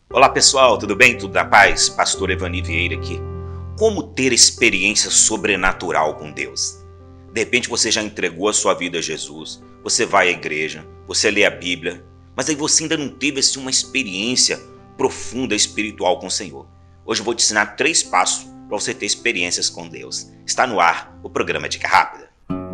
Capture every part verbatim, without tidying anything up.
Olá pessoal, tudo bem? Tudo na paz? Pastor Evani Vieira aqui. Como ter experiência sobrenatural com Deus? De repente você já entregou a sua vida a Jesus, você vai à igreja, você lê a Bíblia, mas aí você ainda não teve assim, uma experiência profunda espiritual com o Senhor. Hoje eu vou te ensinar três passos para você ter experiências com Deus. Está no ar o programa Dica Rápida.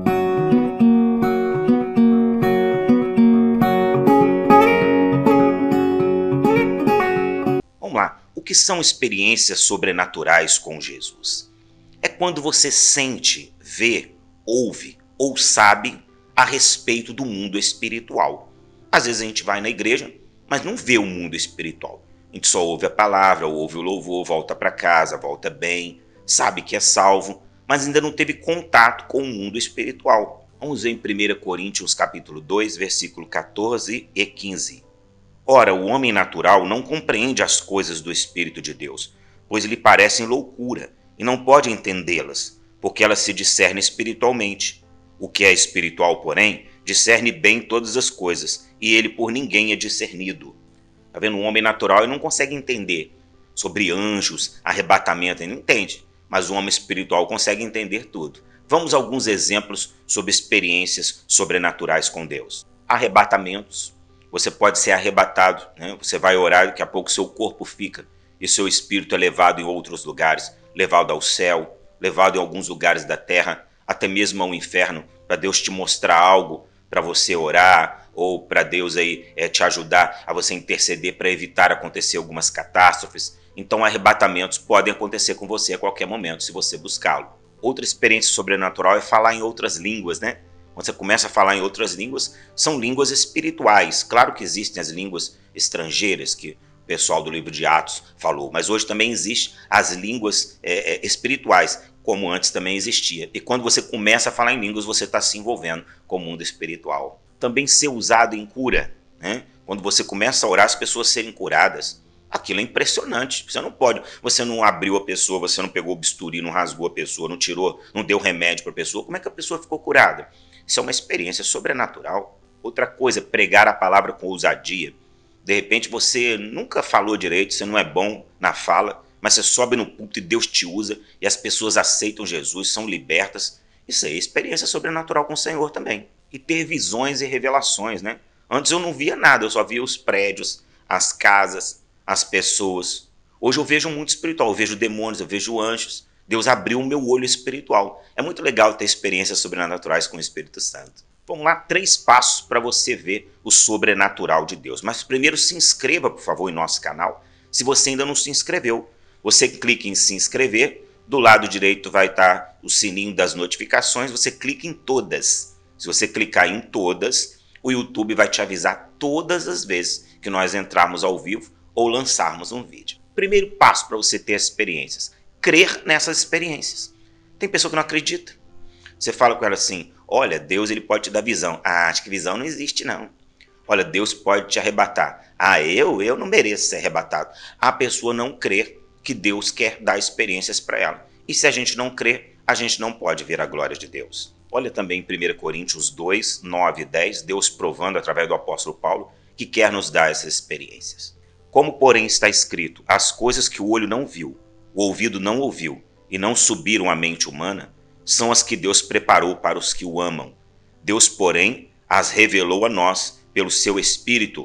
Vamos lá, o que são experiências sobrenaturais com Jesus? É quando você sente, vê, ouve ou sabe a respeito do mundo espiritual. Às vezes a gente vai na igreja, mas não vê o mundo espiritual. A gente só ouve a palavra, ouve o louvor, volta para casa, volta bem, sabe que é salvo, mas ainda não teve contato com o mundo espiritual. Vamos ver em primeira Coríntios capítulo dois, versículo quatorze e quinze. Ora, o homem natural não compreende as coisas do Espírito de Deus, pois lhe parecem loucura, e não pode entendê-las, porque elas se discernem espiritualmente. O que é espiritual, porém, discerne bem todas as coisas, e ele por ninguém é discernido. Está vendo? O homem natural ele não consegue entender sobre anjos, arrebatamento, ele não entende, mas o homem espiritual consegue entender tudo. Vamos a alguns exemplos sobre experiências sobrenaturais com Deus. Arrebatamentos. Você pode ser arrebatado, né? Você vai orar, daqui a pouco seu corpo fica e seu espírito é levado em outros lugares, levado ao céu, levado em alguns lugares da terra, até mesmo ao inferno, para Deus te mostrar algo, para você orar ou para Deus aí é, te ajudar a você interceder para evitar acontecer algumas catástrofes. Então arrebatamentos podem acontecer com você a qualquer momento, se você buscá-lo. Outra experiência sobrenatural é falar em outras línguas, né? Quando você começa a falar em outras línguas, são línguas espirituais. Claro que existem as línguas estrangeiras, que o pessoal do livro de Atos falou, mas hoje também existem as línguas é, é, espirituais, como antes também existia. E quando você começa a falar em línguas, você está se envolvendo com o mundo espiritual. Também ser usado em cura, né? Quando você começa a orar, as pessoas serem curadas. Aquilo é impressionante. Você não pode, você não abriu a pessoa, você não pegou o bisturi, não rasgou a pessoa, não tirou, não deu remédio para a pessoa. Como é que a pessoa ficou curada? Isso é uma experiência sobrenatural. Outra coisa, pregar a palavra com ousadia. De repente você nunca falou direito, você não é bom na fala, mas você sobe no púlpito e Deus te usa e as pessoas aceitam Jesus, são libertas. Isso aí é experiência sobrenatural com o Senhor também. E ter visões e revelações, né? Antes eu não via nada, eu só via os prédios, as casas, as pessoas. Hoje eu vejo um mundo espiritual, eu vejo demônios, eu vejo anjos. Deus abriu o meu olho espiritual. É muito legal ter experiências sobrenaturais com o Espírito Santo. Vamos lá, três passos para você ver o sobrenatural de Deus. Mas primeiro se inscreva, por favor, em nosso canal. Se você ainda não se inscreveu, você clica em se inscrever. Do lado direito vai estar o sininho das notificações. Você clica em todas. Se você clicar em todas, o YouTube vai te avisar todas as vezes que nós entrarmos ao vivo ou lançarmos um vídeo. Primeiro passo para você ter experiências. Crer nessas experiências. Tem pessoa que não acredita. Você fala com ela assim, olha, Deus ele pode te dar visão. Ah, acho que visão não existe não. Olha, Deus pode te arrebatar. Ah, eu? Eu não mereço ser arrebatado. A pessoa não crê que Deus quer dar experiências para ela. E se a gente não crer, a gente não pode ver a glória de Deus. Olha também em primeira Coríntios dois, nove e dez, Deus provando através do apóstolo Paulo que quer nos dar essas experiências. Como porém está escrito, as coisas que o olho não viu, o ouvido não ouviu e não subiram à mente humana, são as que Deus preparou para os que o amam. Deus, porém, as revelou a nós pelo seu Espírito.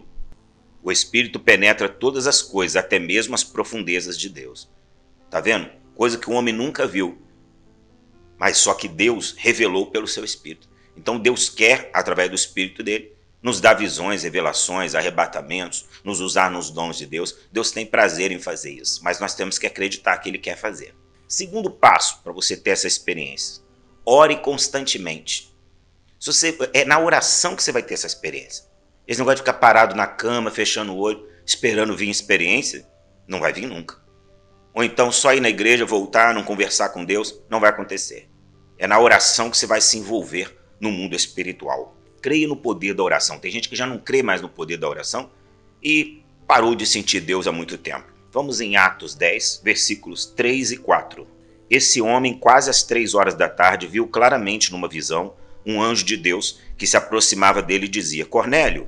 O Espírito penetra todas as coisas, até mesmo as profundezas de Deus. Tá vendo? Coisa que o homem nunca viu, mas só que Deus revelou pelo seu Espírito. Então Deus quer, através do Espírito dele, nos dar visões, revelações, arrebatamentos, nos usar nos dons de Deus. Deus tem prazer em fazer isso, mas nós temos que acreditar que Ele quer fazer. Segundo passo para você ter essa experiência, ore constantemente. Se você, é na oração que você vai ter essa experiência. Esse negócio de ficar parado na cama, fechando o olho, esperando vir experiência, não vai vir nunca. Ou então só ir na igreja, voltar, não conversar com Deus, não vai acontecer. É na oração que você vai se envolver no mundo espiritual. Creia no poder da oração. Tem gente que já não crê mais no poder da oração e parou de sentir Deus há muito tempo. Vamos em Atos dez, versículos três e quatro. Esse homem, quase às três horas da tarde, viu claramente numa visão um anjo de Deus que se aproximava dele e dizia, Cornélio.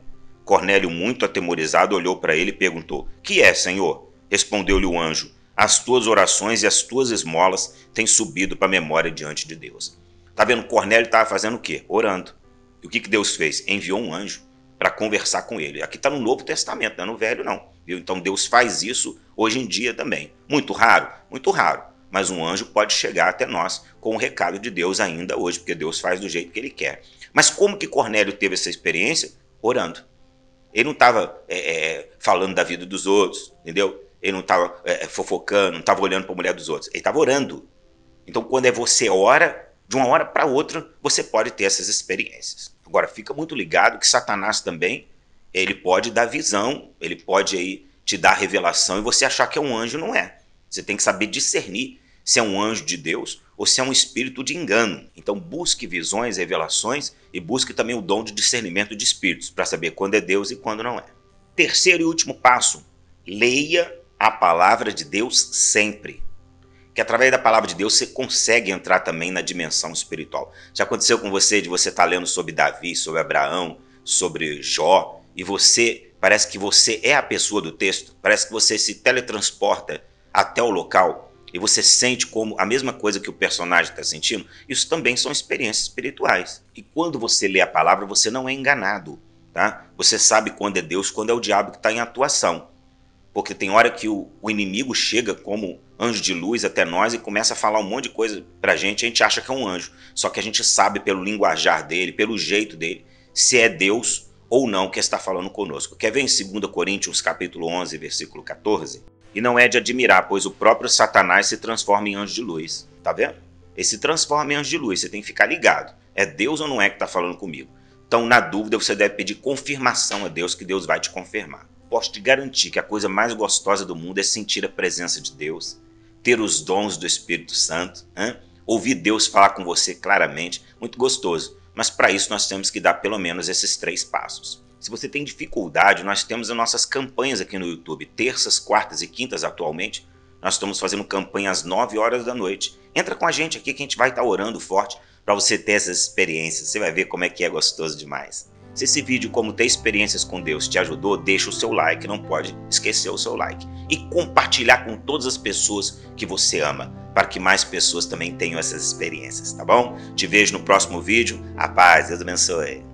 Cornélio, muito atemorizado, olhou para ele e perguntou: que é, Senhor? Respondeu-lhe o anjo: as tuas orações e as tuas esmolas têm subido para a memória diante de Deus. Tá vendo? Cornélio estava fazendo o quê? Orando. E o que, que Deus fez? Enviou um anjo para conversar com ele. Aqui está no Novo Testamento, não é no Velho, não. Viu? Então Deus faz isso hoje em dia também. Muito raro? Muito raro. Mas um anjo pode chegar até nós com o recado de Deus ainda hoje, porque Deus faz do jeito que ele quer. Mas como que Cornélio teve essa experiência? Orando. Ele não estava é, é, falando da vida dos outros, entendeu? Ele não estava é, fofocando, não estava olhando para a mulher dos outros. Ele estava orando. Então, quando é você ora, de uma hora para outra, você pode ter essas experiências. Agora, fica muito ligado que Satanás também, ele pode dar visão, ele pode aí te dar revelação e você achar que é um anjo, não é. Você tem que saber discernir se é um anjo de Deus ou se é um espírito de engano. Então, busque visões, revelações e busque também o dom de discernimento de espíritos para saber quando é Deus e quando não é. Terceiro e último passo, leia a palavra de Deus sempre. Que através da palavra de Deus você consegue entrar também na dimensão espiritual. Já aconteceu com você de você estar lendo sobre Davi, sobre Abraão, sobre Jó, e você, parece que você é a pessoa do texto, parece que você se teletransporta até o local e você sente como a mesma coisa que o personagem está sentindo. Isso também são experiências espirituais. E quando você lê a palavra, você não é enganado, tá? Você sabe quando é Deus, quando é o diabo que está em atuação. Porque tem hora que o, o inimigo chega como anjo de luz até nós e começa a falar um monte de coisa pra gente, a gente acha que é um anjo. Só que a gente sabe pelo linguajar dele, pelo jeito dele, se é Deus ou não que está falando conosco. Quer ver em dois Coríntios capítulo onze, versículo quatorze? E não é de admirar, pois o próprio Satanás se transforma em anjo de luz. Tá vendo? Ele se transforma em anjo de luz, você tem que ficar ligado. É Deus ou não é que está falando comigo? Então, na dúvida, você deve pedir confirmação a Deus, que Deus vai te confirmar. Posso te garantir que a coisa mais gostosa do mundo é sentir a presença de Deus, ter os dons do Espírito Santo, hein? Ouvir Deus falar com você claramente, muito gostoso. Mas para isso nós temos que dar pelo menos esses três passos. Se você tem dificuldade, nós temos as nossas campanhas aqui no YouTube, terças, quartas e quintas atualmente. Nós estamos fazendo campanha às nove horas da noite. Entra com a gente aqui que a gente vai estar orando forte para você ter essas experiências. Você vai ver como é que é gostoso demais. Se esse vídeo, como ter experiências com Deus, te ajudou, deixa o seu like, não pode esquecer o seu like. E compartilhar com todas as pessoas que você ama, para que mais pessoas também tenham essas experiências, tá bom? Te vejo no próximo vídeo. A paz, Deus abençoe.